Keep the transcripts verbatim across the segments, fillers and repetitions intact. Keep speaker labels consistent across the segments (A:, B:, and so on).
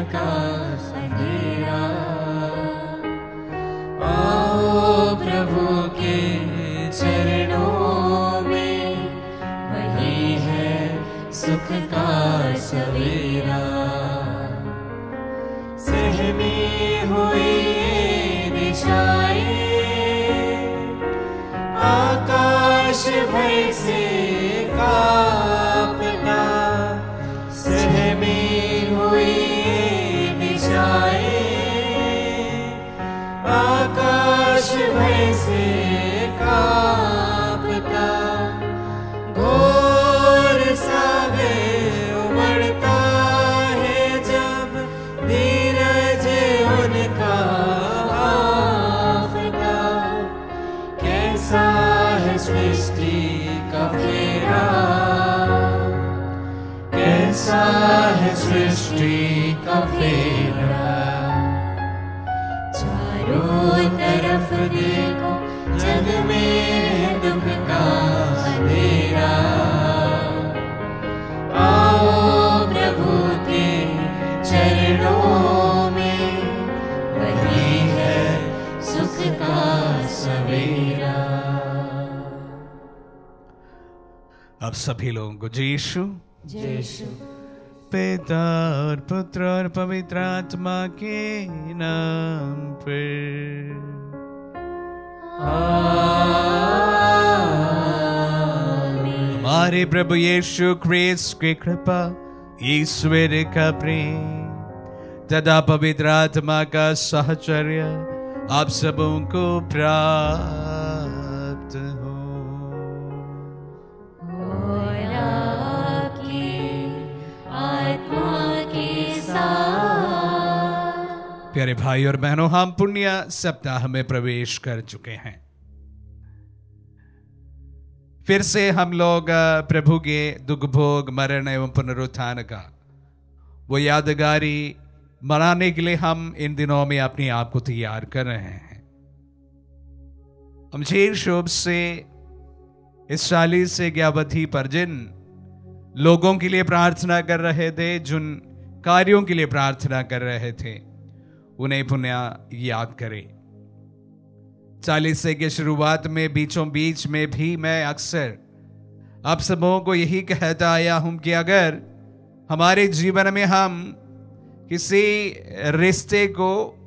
A: का अंधेरा। आओ प्रभु के चरणों में, वही है सुख का सवेरा। सहमी हुई दिशाएं, आकाश भय से कांपता। सहमी हुई दिशाएं, आकाश भय से कांपता। घोर सागर उमड़ता है जब धीरज उनका आफता। कैसा है सृष्टि का फेरा, कैसा है सृष्टि का फेरा। चारों तरफ देखो जग में दुख का अंधेरा। आओ प्रभु के चरणों में, वही है सुख का सवेरा।
B: अब सभी लोगों को यीशु
A: यीशु
B: पिता और पुत्र और पवित्र आत्मा के नाम पर।
A: आमीन।
B: हमारे प्रभु यीशु क्रिस्त की कृपा, ईश्वर का प्रेम तथा पवित्र आत्मा का साहचर्य आप सबों को प्राप्त हो।
A: और आपकी आत्मा के साथ।
B: प्यारे भाई और बहनों, हम पुण्य सप्ताह में प्रवेश कर चुके हैं। फिर से हम लोग प्रभु के दुख भोग, मरण एवं पुनरुत्थान का वो यादगारी मनाने के लिए हम इन दिनों में अपने आप को तैयार कर रहे हैं। हम विशेष रूप से इस चालीस से अवधि पर जिन लोगों के लिए प्रार्थना कर रहे थे, जिन कार्यों के लिए प्रार्थना कर रहे थे, उन्हें पुनः याद करें। चालीसे के शुरुआत में बीचों बीच में भी मैं अक्सर आप सबों को यही कहता आया हूं कि अगर हमारे जीवन में हम किसी रिश्ते को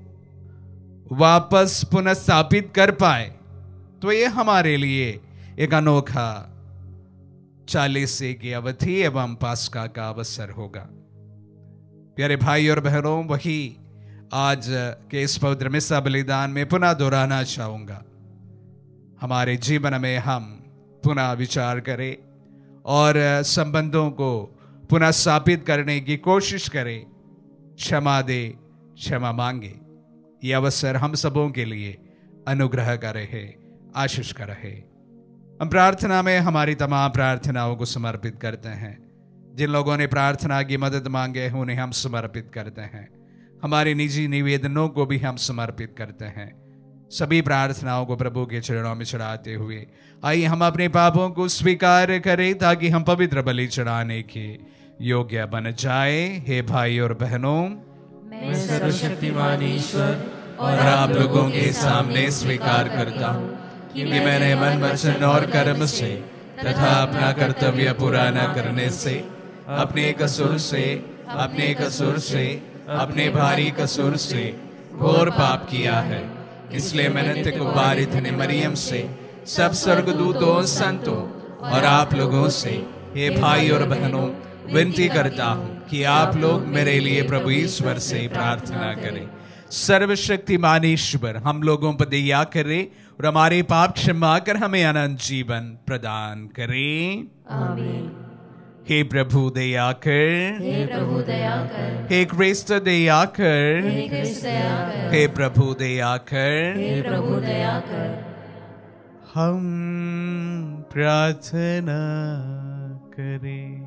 B: वापस पुनः स्थापित कर पाए तो ये हमारे लिए एक अनोखा चालीसे की अवधि एवं पास्का का अवसर होगा। प्यारे भाई और बहनों, वही आज के इस पवित्र मिसा बलिदान में पुनः दोहराना चाहूंगा। हमारे जीवन में हम पुनः विचार करें और संबंधों को पुनः स्थापित करने की कोशिश करें। क्षमा दे, क्षमा मांगे। ये अवसर हम सबों के लिए अनुग्रह का रहे, आशीष का रहे। हम प्रार्थना में हमारी तमाम प्रार्थनाओं को समर्पित करते हैं। जिन लोगों ने प्रार्थना की मदद मांगे हैं उन्हें हम समर्पित करते हैं। हमारे निजी निवेदनों को भी हम समर्पित करते हैं। सभी प्रार्थनाओं को प्रभु के चरणों में चढ़ाते हुए आइए हम अपने पापों को स्वीकार करें ताकि हम पवित्र बलि चढ़ाने के योग्य बन जाए। हे भाई और बहनों,
A: मैं सर्वशक्तिमान ईश्वर
B: और आप लोगों के सामने स्वीकार करता हूँ कि मैंने मन, वचन और कर्म से तथा अपना कर्तव्य पूरा न करने से, अपने कसूर से अपने कसूर से अपने भारी कसूर से घोर पाप किया है। इसलिए मैं नित्य कुमारी धन्य मरियम से, सब स्वर्गदूतों, संतों और आप लोगों से, हे भाई और बहनों, विनती करता हूँ कि आप लोग मेरे लिए प्रभु ईश्वर से प्रार्थना करें। सर्वशक्तिमान ईश्वर हम लोगों पर दया करे और हमारे पाप क्षमा कर हमें अनंत जीवन प्रदान करे।
A: आमीन।
B: हे प्रभु दया कर,
A: हे प्रभु दया कर,
B: हे क्रिस्त दया कर,
A: हे क्रिस्त दया कर,
B: हे प्रभु दया कर।
A: हे प्रभु दया कर।
B: हम प्रार्थना करें।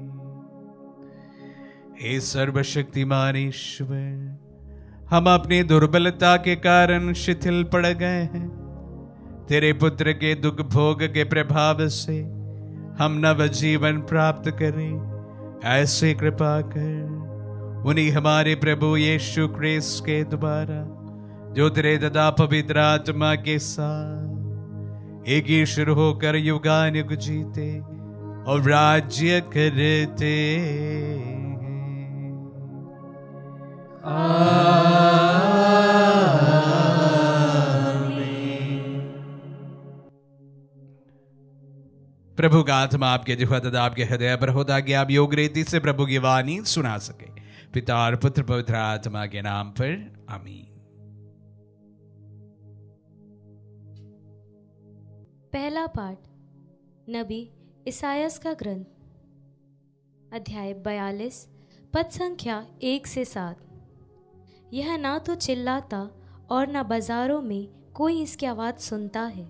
B: हे सर्वशक्तिमान ईश्वर, हम अपनी दुर्बलता के कारण शिथिल पड़ गए हैं। तेरे पुत्र के दुख भोग के प्रभाव से हम नव जीवन प्राप्त करें, ऐसे कृपा कर। उन्हीं हमारे प्रभु यीशु क्रिस्त के द्वारा जो तेरे तथा पवित्र आत्मा के साथ एक ईश्वर होकर युगानुग जीते और राज्य करते प्रभु का आत्मा आपके जिह्वा तथा आपके हृदय पर हो ताकि आप योग रीति से प्रभु की वाणी सुना सके। पिता और पुत्र पवित्र आत्मा के नाम पर आमीन।
A: पहला पाठ नबी इसायास का ग्रंथ, अध्याय बयालीस, पद संख्या एक से सात। यह ना तो चिल्लाता और ना बाजारों में कोई इसकी आवाज़ सुनता है।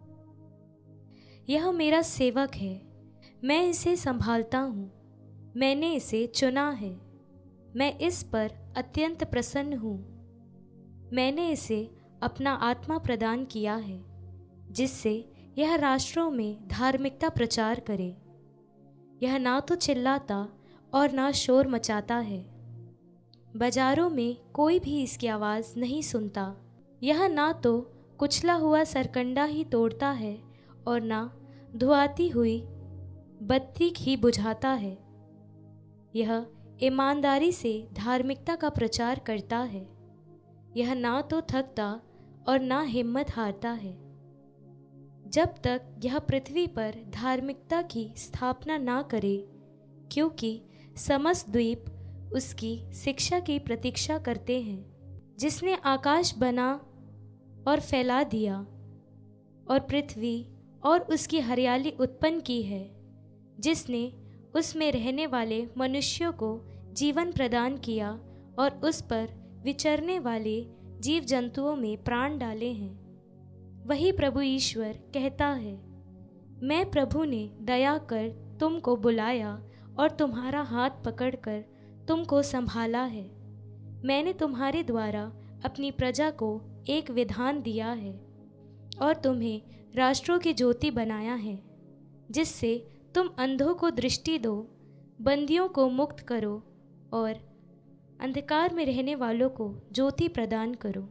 A: यह मेरा सेवक है, मैं इसे संभालता हूँ, मैंने इसे चुना है, मैं इस पर अत्यंत प्रसन्न हूँ। मैंने इसे अपना आत्मा प्रदान किया है, जिससे यह राष्ट्रों में धार्मिकता प्रचार करे। यह ना तो चिल्लाता और ना शोर मचाता है, बाजारों में कोई भी इसकी आवाज़ नहीं सुनता। यह ना तो कुचला हुआ सरकंडा ही तोड़ता है और ना धुआती हुई बत्ती ही बुझाता है। यह ईमानदारी से धार्मिकता का प्रचार करता है। यह ना तो थकता और ना हिम्मत हारता है, जब तक यह पृथ्वी पर धार्मिकता की स्थापना ना करे, क्योंकि समस्त द्वीप उसकी शिक्षा की प्रतीक्षा करते हैं। जिसने आकाश बना और फैला दिया और पृथ्वी और उसकी हरियाली उत्पन्न की है, जिसने उसमें रहने वाले मनुष्यों को जीवन प्रदान किया और उस पर विचरने वाले जीव जंतुओं में प्राण डाले हैं। वही प्रभु ईश्वर कहता है, मैं प्रभु ने दया कर तुमको बुलाया और तुम्हारा हाथ पकड़कर तुमको संभाला है। मैंने तुम्हारे द्वारा अपनी प्रजा को एक विधान दिया है और तुम्हें राष्ट्रों की ज्योति बनाया है, जिससे तुम अंधों को दृष्टि दो, बंदियों को मुक्त करो और अंधकार में रहने वालों को ज्योति प्रदान करो।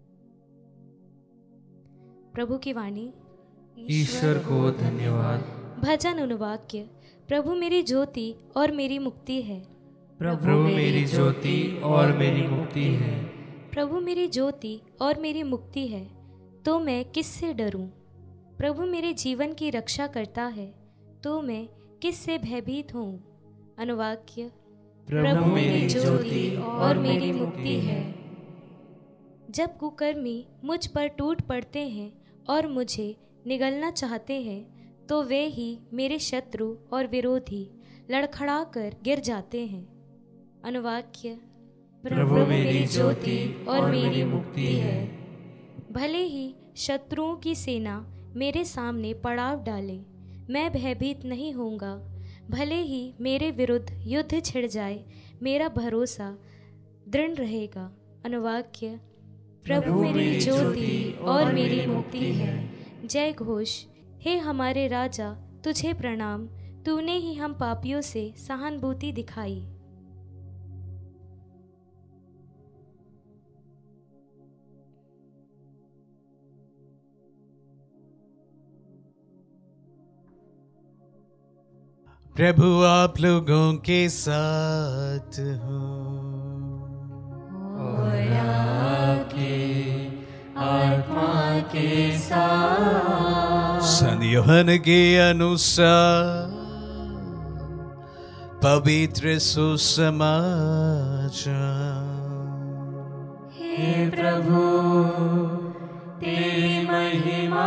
A: प्रभु की वाणी।
C: ईश्वर को धन्यवाद।
A: भजन अनुवाक्य। प्रभु मेरी ज्योति और मेरी मुक्ति है।
C: प्रभु मेरी ज्योति और मेरी मुक्ति है।
A: प्रभु मेरी ज्योति और मेरी मुक्ति है, तो मैं किससे डरूं? प्रभु मेरे जीवन की रक्षा करता है, तो मैं किससे भयभीत हूँ? अनुवाक्य।
C: प्रभु मेरी ज्योति और मेरी मुक्ति है।
A: जब कुकर्मी मुझ पर टूट पड़ते हैं और मुझे निगलना चाहते हैं, तो वे ही मेरे शत्रु और विरोधी लड़खड़ा कर गिर जाते हैं। अनुवाक्य।
C: प्रभु मेरी ज्योति और मेरी मुक्ति है।
A: भले ही शत्रुओं की सेना मेरे सामने पड़ाव डाले, मैं भयभीत नहीं होऊंगा। भले ही मेरे विरुद्ध युद्ध छिड़ जाए, मेरा भरोसा दृढ़ रहेगा। अनुवाक्य। प्रभु मेरी ज्योति और मेरी मुक्ति है। जय घोष। हे हमारे राजा, तुझे प्रणाम। तूने ही हम पापियों से सहानुभूति दिखाई।
B: प्रभु आप लोगों के साथ हो
C: और आपके आत्मा के साथ।
B: संत यूहन्ना के अनुसार पवित्र सुसमाचार।
C: हे प्रभु तेरी महिमा।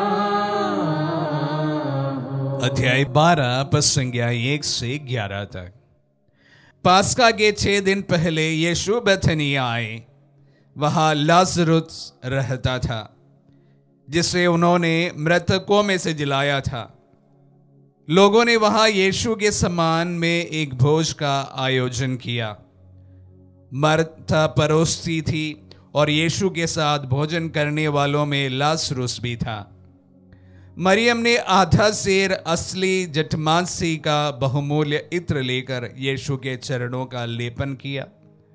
B: अध्याय बारह पद संख्या एक से ग्यारह तक। पास्का के छह दिन पहले यीशु बेथनिया आए। वहां लाजरुस रहता था, जिसे उन्होंने मृतकों में से जिलाया था। लोगों ने वहां यीशु के सम्मान में एक भोज का आयोजन किया। मरथा परोसती थी और यीशु के साथ भोजन करने वालों में लाजरुस भी था। मरियम ने आधा सेर असली जटमांसी का बहुमूल्य इत्र लेकर यीशु के चरणों का लेपन किया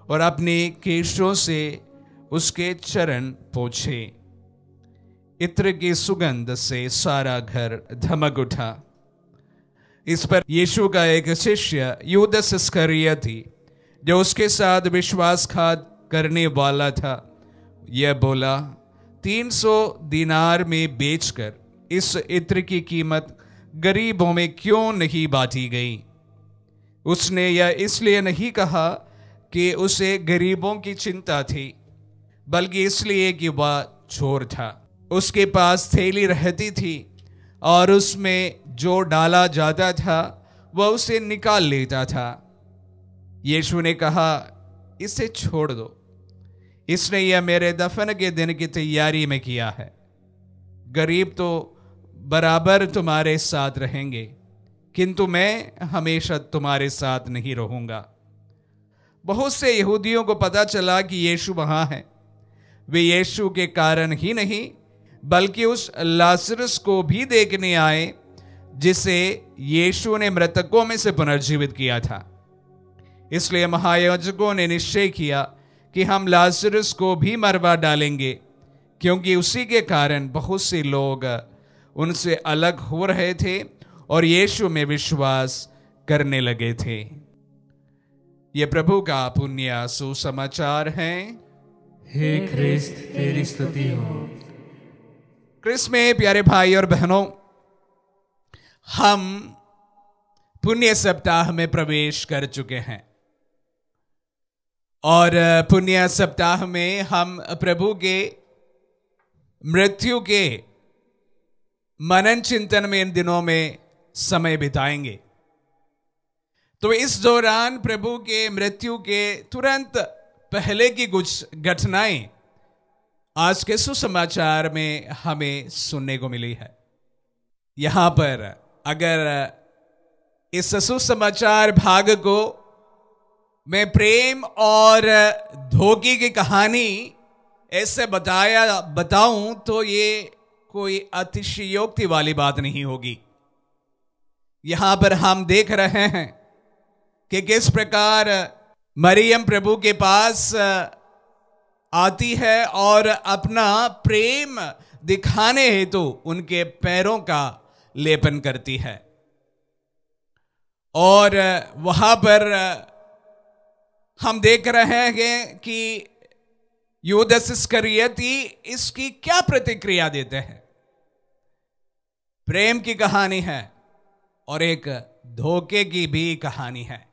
B: और अपने केशों से उसके चरण पोंछे। इत्र की सुगंध से सारा घर धमक उठा। इस पर यीशु का एक शिष्य यूदस इस्करियोती, जो उसके साथ विश्वासघात करने वाला था, यह बोला, तीन सौ दिनार में बेचकर इस इत्र की कीमत गरीबों में क्यों नहीं बांटी गई? उसने यह इसलिए नहीं कहा कि उसे गरीबों की चिंता थी, बल्कि इसलिए कि वह चोर था। उसके पास थैली रहती थी और उसमें जो डाला जाता था वह उसे निकाल लेता था। यीशु ने कहा, इसे छोड़ दो, इसने यह मेरे दफन के दिन की तैयारी में किया है। गरीब तो बराबर तुम्हारे साथ रहेंगे, किंतु मैं हमेशा तुम्हारे साथ नहीं रहूंगा। बहुत से यहूदियों को पता चला कि यीशु वहां है। वे यीशु के कारण ही नहीं, बल्कि उस लाजरस को भी देखने आए जिसे यीशु ने मृतकों में से पुनर्जीवित किया था। इसलिए महायाजकों ने निश्चय किया कि हम लाजरस को भी मरवा डालेंगे, क्योंकि उसी के कारण बहुत से लोग उनसे अलग हो रहे थे और यीशु में विश्वास करने लगे थे। यह प्रभु का पुण्य सुसमाचार है।
C: हे ख्रिस्त, तेरी स्तुति हो।
B: क्रिस्त में प्यारे भाई और बहनों, हम पुण्य सप्ताह में प्रवेश कर चुके हैं और पुण्य सप्ताह में हम प्रभु के मृत्यु के मनन चिंतन में इन दिनों में समय बिताएंगे। तो इस दौरान प्रभु के मृत्यु के तुरंत पहले की कुछ घटनाएं आज के सुसमाचार में हमें सुनने को मिली है। यहां पर अगर इस सुसमाचार भाग को मैं प्रेम और धोखे की कहानी ऐसे बताया बताऊं तो ये कोई अतिशयोक्ति वाली बात नहीं होगी। यहां पर हम देख रहे हैं कि किस प्रकार मरियम प्रभु के पास आती है और अपना प्रेम दिखाने हेतु तो उनके पैरों का लेपन करती है, और वहां पर हम देख रहे हैं कि यूदस इस्करियोती इसकी क्या प्रतिक्रिया देते हैं। प्रेम की कहानी है और एक धोखे की भी कहानी है।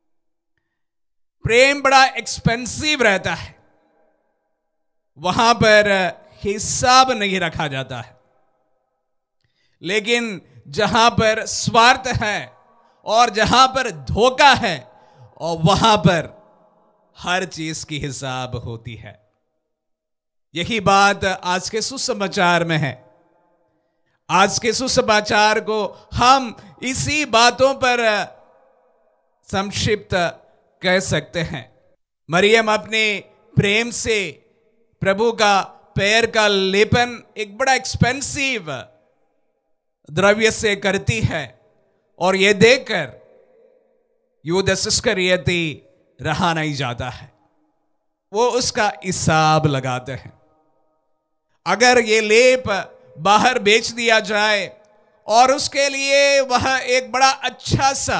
B: प्रेम बड़ा एक्सपेंसिव रहता है, वहां पर हिसाब नहीं रखा जाता है, लेकिन जहां पर स्वार्थ है और जहां पर धोखा है और वहां पर हर चीज की हिसाब होती है। यही बात आज के सुसमाचार में है। आज के सुसमाचार को हम इसी बातों पर संक्षिप्त कह सकते हैं। मरियम अपने प्रेम से प्रभु का पैर का लेपन एक बड़ा एक्सपेंसिव द्रव्य से करती है, और यह देखकर यूदस इस्करियोती रहा नहीं जाता है। वो उसका हिसाब लगाते हैं। अगर ये लेप बाहर बेच दिया जाए और उसके लिए वह एक बड़ा अच्छा सा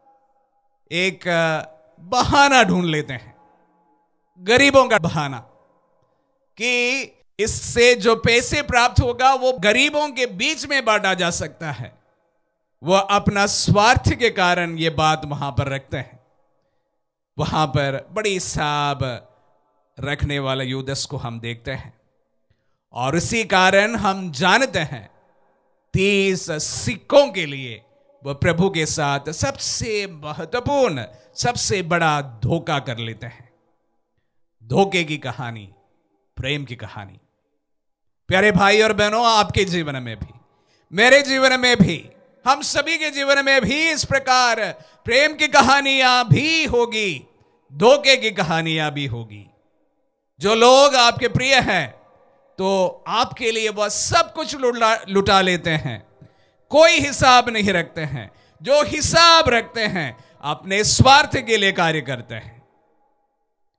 B: एक बहाना ढूंढ लेते हैं, गरीबों का बहाना, कि इससे जो पैसे प्राप्त होगा वो गरीबों के बीच में बांटा जा सकता है। वह अपना स्वार्थ के कारण ये बात वहां पर रखते हैं। वहां पर बड़ी हिसाब रखने वाला यूदस को हम देखते हैं, और इसी कारण हम जानते हैं तीस सिक्कों के लिए वह प्रभु के साथ सबसे महत्वपूर्ण, सबसे बड़ा धोखा कर लेते हैं। धोखे की कहानी, प्रेम की कहानी। प्यारे भाई और बहनों, आपके जीवन में भी, मेरे जीवन में भी, हम सभी के जीवन में भी इस प्रकार प्रेम की कहानियां भी होगी, धोखे की कहानियां भी होगी। जो लोग आपके प्रिय हैं तो आपके लिए वह सब कुछ लुटा लुटा लेते हैं, कोई हिसाब नहीं रखते हैं। जो हिसाब रखते हैं अपने स्वार्थ के लिए कार्य करते हैं।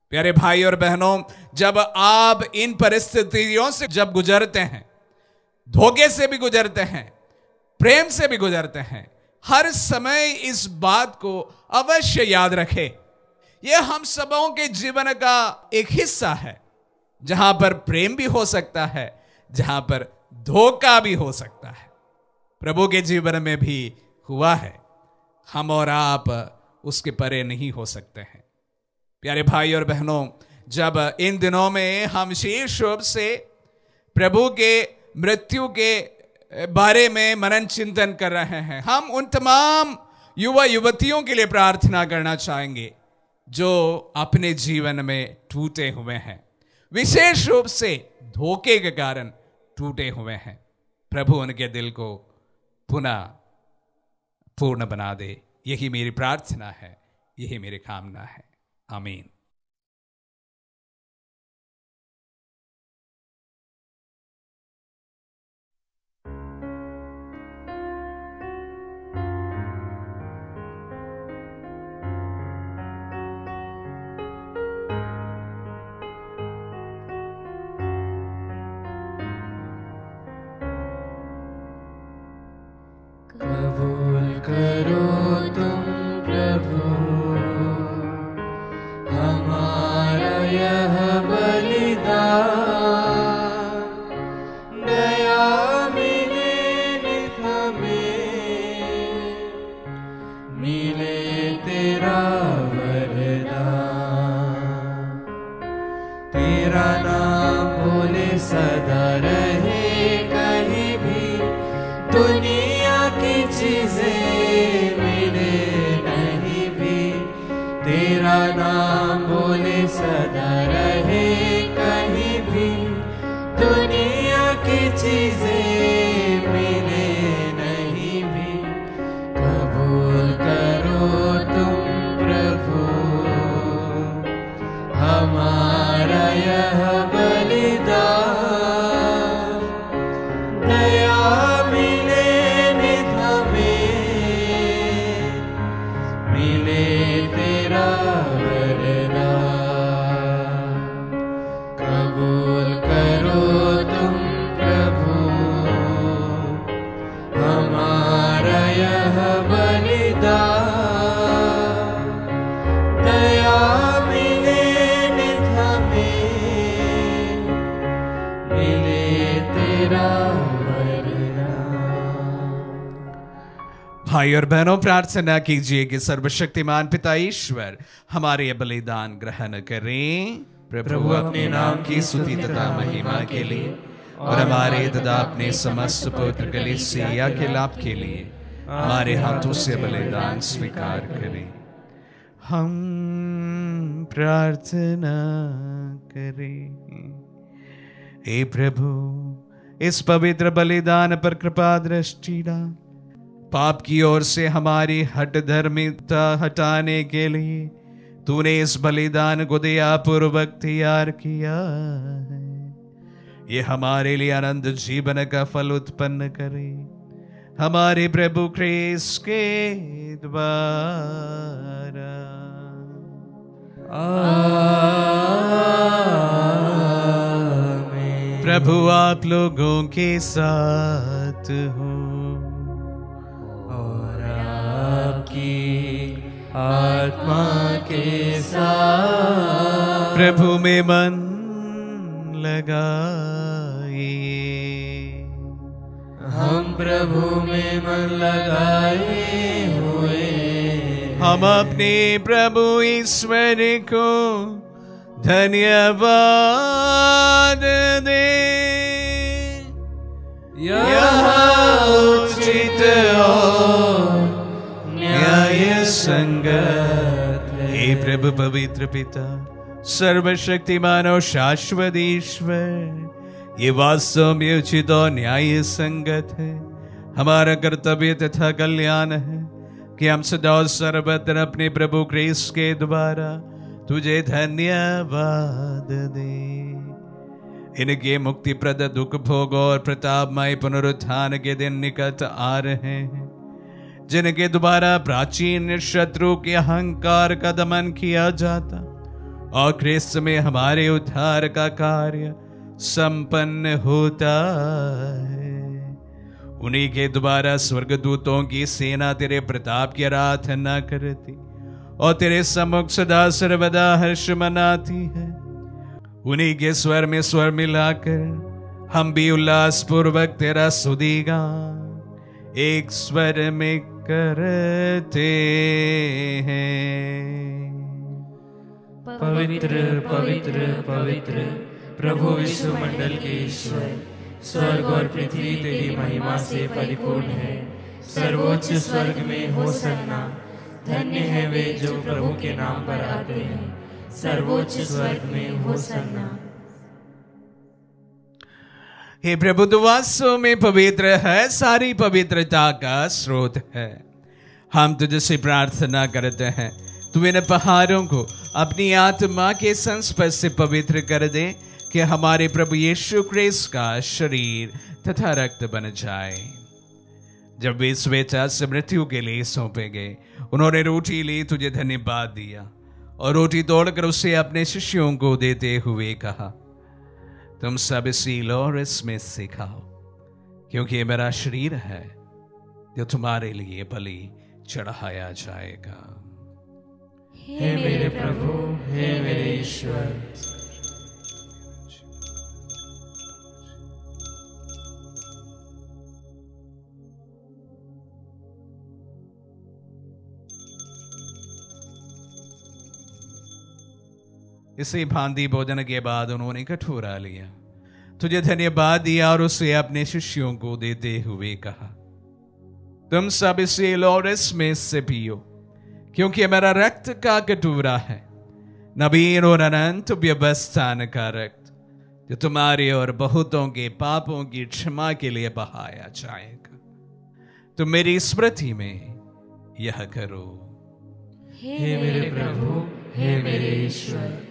B: प्यारे भाई और बहनों, जब आप इन परिस्थितियों से जब गुजरते हैं, धोखे से भी गुजरते हैं, प्रेम से भी गुजरते हैं, हर समय इस बात को अवश्य याद रखें, यह हम सबों के जीवन का एक हिस्सा है, जहां पर प्रेम भी हो सकता है, जहां पर धोखा भी हो सकता है। प्रभु के जीवन में भी हुआ है, हम और आप उसके परे नहीं हो सकते हैं। प्यारे भाई और बहनों, जब इन दिनों में हम विशेष रूप से प्रभु के मृत्यु के बारे में मनन चिंतन कर रहे हैं, हम उन तमाम युवा युवतियों के लिए प्रार्थना करना चाहेंगे जो अपने जीवन में टूटे हुए हैं, विशेष रूप से धोखे के कारण टूटे हुए हैं। प्रभु उनके दिल को पुनः पूर्ण बना दे, यही मेरी प्रार्थना है, यही मेरी कामना है। आमीन।
C: कबूल करो तुम प्रभु हमारा यह बलिदान, दया मिले नित हमें, मिले तेरा वरदान। तेरा नाम बोले सदा रहे कहीं भी, दुनिया की चीजें मिले नहीं भी, तेरा नाम बोले सदा रहे कहीं भी, दुनिया की चीजें मिले नहीं भी। कबूल करो तुम प्रभु हमारा यह बलिदान, दया मिले नित हमें, मिले तेरा वरदान। कबूल करो तुम प्रभु हमारा यह बलिदान, दया मिले नित हमें, मिले तेरा
B: भाई और बहनों, प्रार्थना कीजिए कि सर्वशक्तिमान पिता ईश्वर हमारे ये बलिदान ग्रहण करें। प्रभु अपने नाम की स्तुति तथा महिमा के लिए और हमारे तथा अपने समस्त पुत्र कलीसिया के लाभ के लिए हमारे हाथों से बलिदान स्वीकार करें। हम प्रार्थना करें। हे प्रभु, इस पवित्र बलिदान पर कृपा दृष्टि डाल। पाप की ओर से हमारी हट धर्मिता हटाने के लिए तूने इस बलिदान को दया पूर्वक तैयार किया है। ये हमारे लिए अनंत जीवन का फल उत्पन्न करे, हमारे प्रभु क्रिस्त के द्वारा। आमीन। प्रभु आप लोगों के साथ हो
C: और आपकी आत्मा के साथ।
B: प्रभु में मन लगाइए।
C: हम प्रभु में मन लगाए हुए,
B: हम अपने प्रभु ईश्वर को धन्यवाद दें। यह उचित और न्याय संगत है। हे प्रभु पवित्र पिता, सर्वशक्तिमान और शाश्वत ईश्वर, ये वास्तव में उचित और न्याय संगत है। हमारा कर्तव्य तथा कल्याण है कि हम सदा और सर्वत्र अपने प्रभु क्रिस्त के द्वारा तुझे धन्यवाद दे। इनके मुक्तिप्रद दुख भोग और प्रतापमय पुनरुत्थान के दिन निकट आ रहे हैं, जिनके द्वारा प्राचीन शत्रु के अहंकार का दमन किया जाता, और क्रिस्त में हमारे उद्धार का कार्य संपन्न होता है। उन्हीं के द्वारा स्वर्गदूतों की सेना तेरे प्रताप की आराधना करती और तेरे सम्मुख सदा सर्वदा हर्ष मनाती है। उन्हीं के स्वर में स्वर मिलाकर हम भी उल्लास पूर्वक तेरा स्तुतिगान एक स्वर में करते हैं।
C: पवित्र पवित्र पवित्र प्रभु विश्व मंडल के ईश्वर, स्वर्ग और पृथ्वी तेरी महिमा से परिपूर्ण है। सर्वोच्च स्वर्ग में होसन्ना, धन्य है वे जो प्रभु के नाम पर आते हैं। सर्वोच्च स्वर्ग में होसन्ना।
B: हे प्रभु, तू वास्तव में पवित्र है, सारी पवित्रता का स्रोत है। हम तुझसे प्रार्थना करते हैं, तू इन पहाड़ों को अपनी आत्मा के संस्पर्श से पवित्र कर दे कि हमारे प्रभु यीशु क्रिस्त का शरीर तथा रक्त बन जाए। जब वे स्वेच्छा से मृत्यु के लिए सौंपे गए, उन्होंने रोटी ली, तुझे धन्यवाद दिया और रोटी तोड़कर उसे अपने शिष्यों को देते हुए कहा, तुम सब इसी लो और इसमें से खाओ, क्योंकि ये मेरा शरीर है जो तुम्हारे लिए बलि चढ़ाया जाएगा।
C: हे मेरे प्रभु, हे मेरे ईश्वर।
B: इसी भांति भोजन के बाद उन्होंने कटोरा लिया, तुझे धन्यवाद दिया और उसे अपने शिष्यों को देते हुए कहा, तुम सब इसे लो और इसमें से पियो, क्योंकि मेरा रक्त का कटोरा है, नवीन और अनंत व्यवस्थान का रक्त, जो तुम्हारे और बहुतों के पापों की क्षमा के लिए बहाया जाएगा। तुम मेरी स्मृति में यह करो।
C: हे मेरे प्रभु, हे मेरे ईश्वर।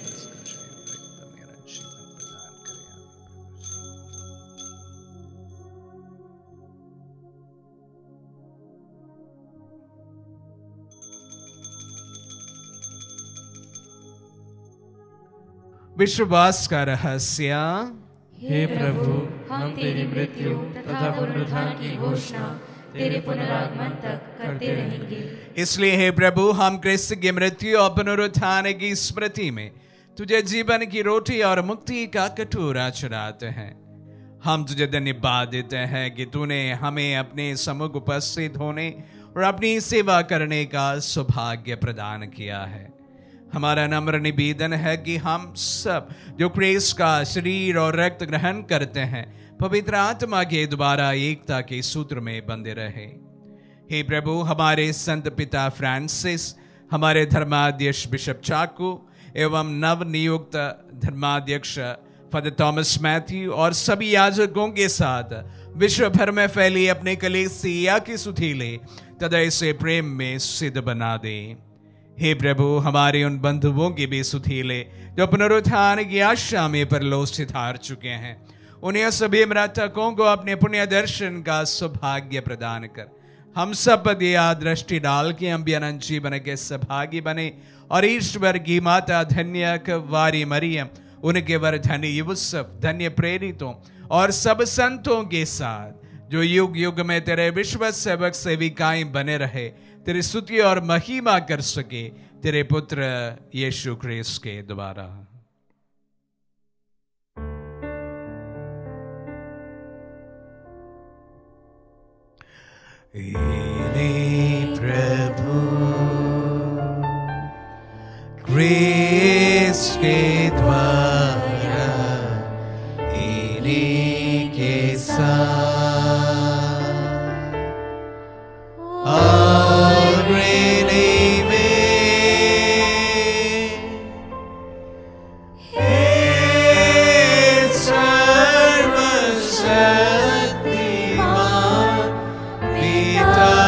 B: विश्वास का रहस्य।
C: हे प्रभु, हम तेरी मृत्यु तथा पुनरुत्थान की घोषणा तेरे पुनरागमन तक करते रहेंगे।
B: इसलिए हे प्रभु, हम क्रिस्त की मृत्यु और पुनरुत्थान की स्मृति में तुझे जीवन की रोटी और मुक्ति का कटोरा चढ़ाते हैं। हम तुझे धन्यवाद देते हैं कि तूने हमें अपने सम्मुख उपस्थित होने और अपनी सेवा करने का सौभाग्य प्रदान किया है। हमारा नम्र निवेदन है कि हम सब जो क्रिस्त का शरीर और रक्त ग्रहण करते हैं, पवित्र आत्मा के द्वारा एकता के सूत्र में बंधे रहे। हे प्रभु, हमारे संत पिता फ्रांसिस, हमारे धर्माध्यक्ष बिशप चाकू एवं नव नियुक्त धर्माध्यक्ष फादर थॉमस मैथ्यू और सभी याजकों के साथ विश्व भर में फैली अपने कलीसिया की सुधीले तथा इसे प्रेम में सिद्ध बना दे। हे प्रभु, हमारे उन बंधुओं के भी सुधीले जो पुनरुत्थान की आशा में परलोक हार चुके हैं, उन्हें सभी मृतकों को अपने पुण्य दर्शन का सौभाग्य प्रदान कर हम सब पर दया दृष्टि डाल के हम भी अनंत जीवन के सौभागी बने और ईश्वर की माता धन्य कुंवारी मरियम, उनके वर धन्य यूसुफ, धन्य प्रेरितों और सब संतों के साथ जो युग युग में तेरे विश्व सेवक सेविकाएं बने रहे, तेरी स्तुति और महिमा कर सके तेरे पुत्र यीशु क्रिस्त के द्वारा। प्रभु क्रिस्त के द्वारा इन्हीं के साथ और इन्हीं में हे सर्वशक्तिमान पिता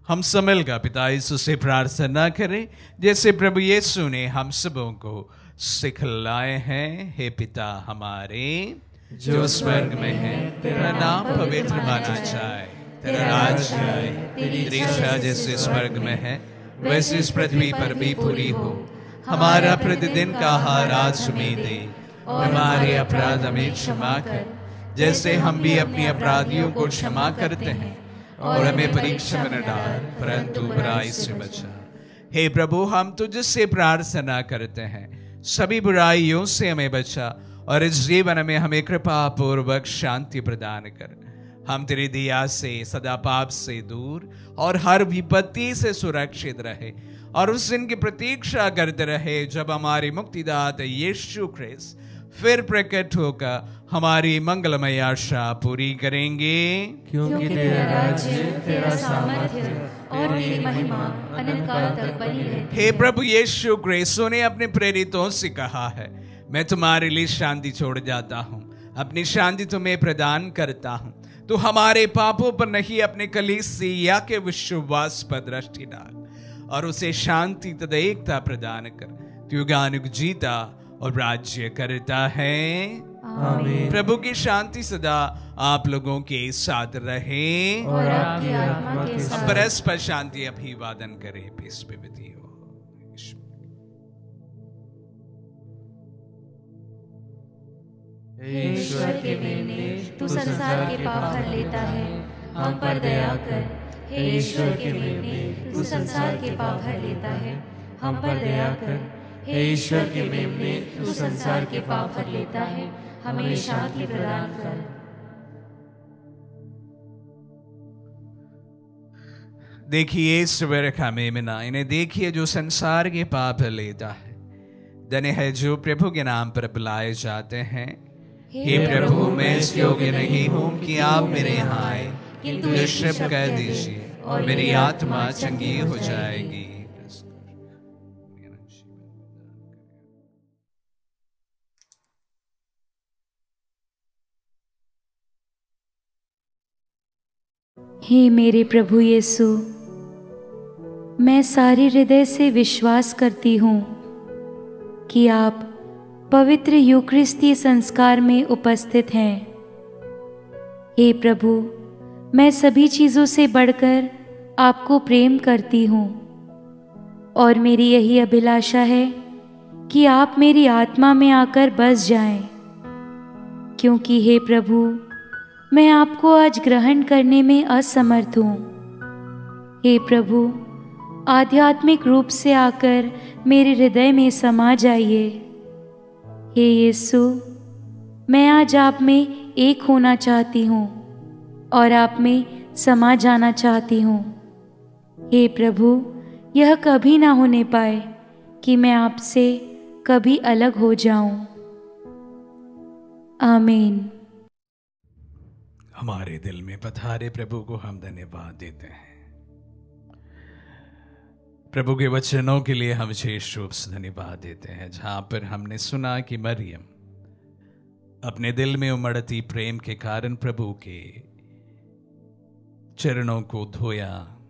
B: हम सब मिलकर पिता यीशु से प्रार्थना करें जैसे प्रभु यीशु ने हम सबों को सिखलाए हैं। हे पिता हमारे जो स्वर्ग में है, तेरा नाम पवित्र माना जाए, तेरा राज्य आए, तेरी इच्छा जैसे स्वर्ग में है वैसे इस पृथ्वी पर भी पूरी हो। हमारा प्रतिदिन का आहार आज हमें दे, और हमारे अपराध हमें क्षमा कर जैसे हम भी अपने अपराधियों को क्षमा करते हैं, और हमें परीक्षा में न डाल परंतु बुराई से बचा। हे प्रभु, हम तुझसे प्रार्थना करते हैं सभी बुराइयों से हमें बचा, और इस जीवन में हमें कृपा पूर्वक शांति प्रदान कर। हम तेरी दया से सदा पाप से दूर और हर विपत्ति से सुरक्षित रहे, और उस दिन की प्रतीक्षा करते रहे जब हमारे मुक्तिदाता यीशु ख्रिस्त फिर प्रकट होकर हमारी मंगलमय आशा पूरी करेंगे।
C: क्योंकि तेरा राज्य, तेरा सामर्थ्य और तेरी महिमा अनंत काल तक बनी रहती है।
B: हे प्रभु यीशु ख्रिस्त ने अपने प्रेरितों से कहा है, मैं तुम्हारे लिए शांति छोड़ जाता हूँ, अपनी शांति तुम्हें प्रदान करता हूँ। तो हमारे पापों पर नहीं, अपने कलीसिया के विश्वास पर दृष्टि डाल और उसे शांति तथा एकता प्रदान कर। तू युगानुग जीता और राज्य करता है।
C: आमीन।
B: प्रभु की शांति सदा आप लोगों के साथ रहे
C: और आपकी आत्मा के साथ।
B: हम परस्पर शांति अभिवादन करें। Peace be with you.
C: ईश्वर के मेमने, तू संसार के पाप हर लेता है, हम पर दया कर। हे ईश्वर के मेमने, तू संसार के पाप हर लेता है, हम पर दया कर। हे ईश्वर के मेमने, तू संसार के पाप हर लेता है, हमें शांति प्रदान कर।
B: देखिए ईश्वर का मेमना, इन्हें देखिए जो संसार के पाप लेता है। धन्य है जो प्रभु के नाम पर बुलाए जाते हैं। हे प्रभु, मैं इस योग्य नहीं हूँ कि आप मेरे यहाँ आए, किंतु एक शब्द कह दीजिए और मेरी आत्मा चंगी हो जाएगी।
D: हे मेरे प्रभु यीशु, मैं सारे हृदय से विश्वास करती हूँ कि आप पवित्र यूकरिस्ती संस्कार में उपस्थित हैं। हे प्रभु, मैं सभी चीज़ों से बढ़कर आपको प्रेम करती हूँ, और मेरी यही अभिलाषा है कि आप मेरी आत्मा में आकर बस जाएं, क्योंकि हे प्रभु, मैं आपको आज ग्रहण करने में असमर्थ हूँ। हे प्रभु, आध्यात्मिक रूप से आकर मेरे हृदय में समा जाइए। हे यीशु, मैं आज आप में एक होना चाहती हूँ और आप में समा जाना चाहती हूँ। हे प्रभु, यह कभी ना होने पाए कि मैं आपसे कभी अलग हो जाऊं। आमीन।
B: हमारे दिल में पधारे प्रभु को हम धन्यवाद देते हैं। प्रभु के वचनों के लिए हम विशेष रूप से धन्यवाद देते हैं, जहां पर हमने सुना कि मरियम अपने दिल में उमड़ती प्रेम के कारण प्रभु के चरणों को धोया,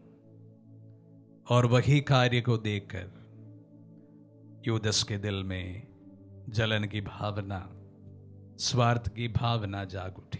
B: और वही कार्य को देखकर यूदस के दिल में जलन की भावना, स्वार्थ की भावना जाग उठी।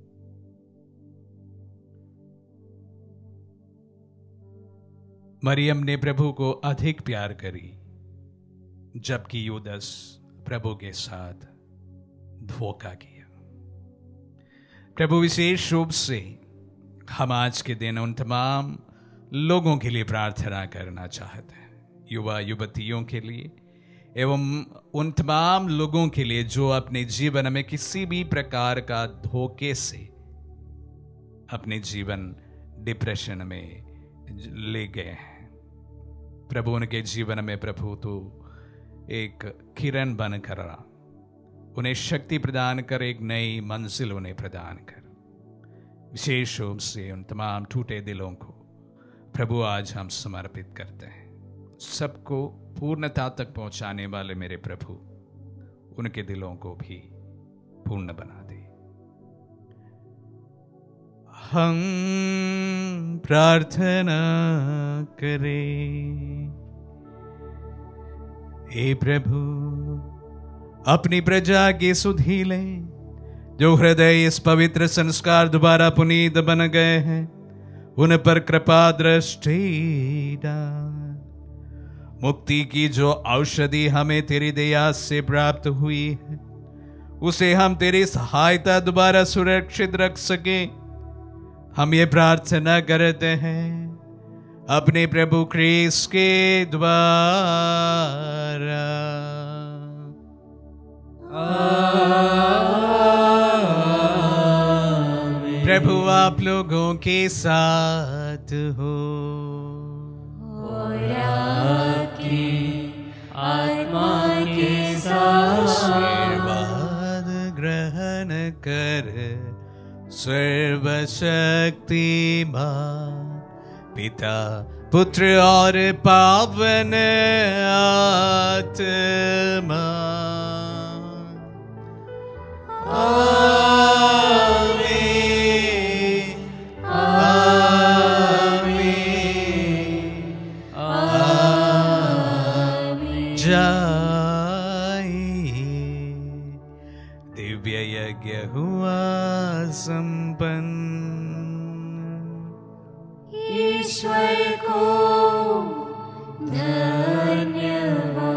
B: मरियम ने प्रभु को अधिक प्यार करी, जबकि यूदस प्रभु के साथ धोखा किया। प्रभु विशेष रूप से हम आज के दिन उन तमाम लोगों के लिए प्रार्थना करना चाहते हैं, युवा युवतियों के लिए एवं उन तमाम लोगों के लिए जो अपने जीवन में किसी भी प्रकार का धोखे से अपने जीवन डिप्रेशन में ले गए हैं। प्रभु उनके जीवन में प्रभु तो एक किरण बन कर उन्हें शक्ति प्रदान कर, एक नई मंजिल उन्हें प्रदान कर। विशेष रूप से उन तमाम टूटे दिलों को प्रभु आज हम समर्पित करते हैं। सबको पूर्णता तक पहुंचाने वाले मेरे प्रभु उनके दिलों को भी पूर्ण बना दे। हम प्रार्थना करें। हे प्रभु, अपनी प्रजा की सुधि ले, जो हृदय इस पवित्र संस्कार द्वारा पुनीत बन गए हैं, उन पर कृपा दृष्टि डाल। मुक्ति की जो औषधि हमें तेरी दया से प्राप्त हुई है, उसे हम तेरी सहायता द्वारा सुरक्षित रख सके, हम ये प्रार्थना करते हैं अपने प्रभु क्रिस्त के द्वारा। आमीन। प्रभु आप लोगों के साथ हो
C: और आपकी आत्मा के साथ।
B: आशीर्वाद ग्रहण कर सर्वशक्तिमान पिता, पुत्र और पावन आत्मा। आमीन, आमीन, आमीन। जाइए, दिव्य यज्ञ हुआ संपन्न।
C: ईश्वर को धन्यवाद।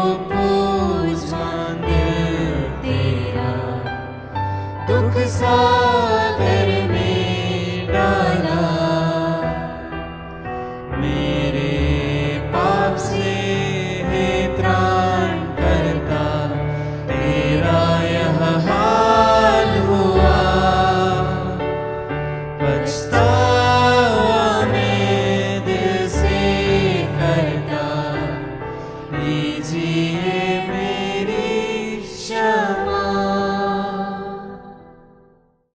E: दुख सा